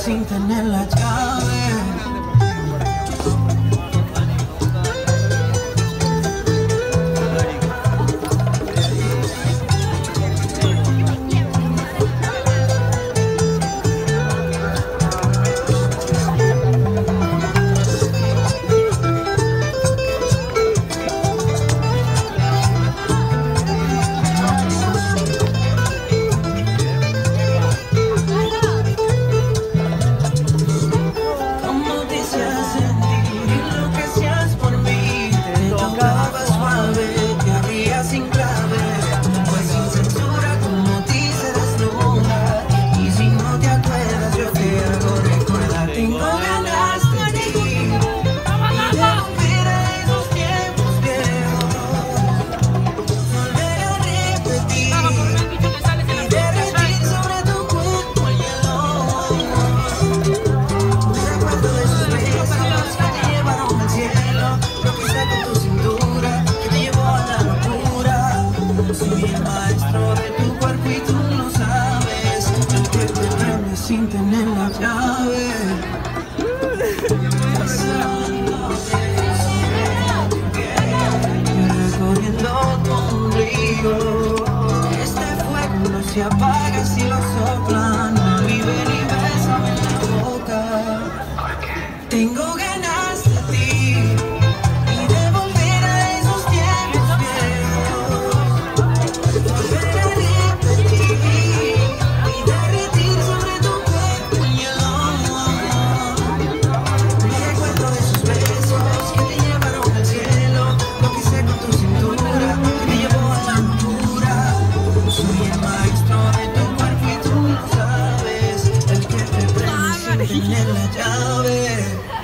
sin tener la llave. Sin tener la llave. Recorriendo tu ombligo. Este fuego no se apaga si lo soplan. Mami, ven y bésame en la boca. Tengo ganas de ti y de volver a esos tiempos viejos. Volver a repetir y derretir sobre tu cuerpo y el me recuerdo de esos besos que te llevaron al cielo. Lo que hice con tu cintura que me llevó a la locura. Soy el maestro de tu cuerpo y tú lo sabes. El que te prende sin tener la llave.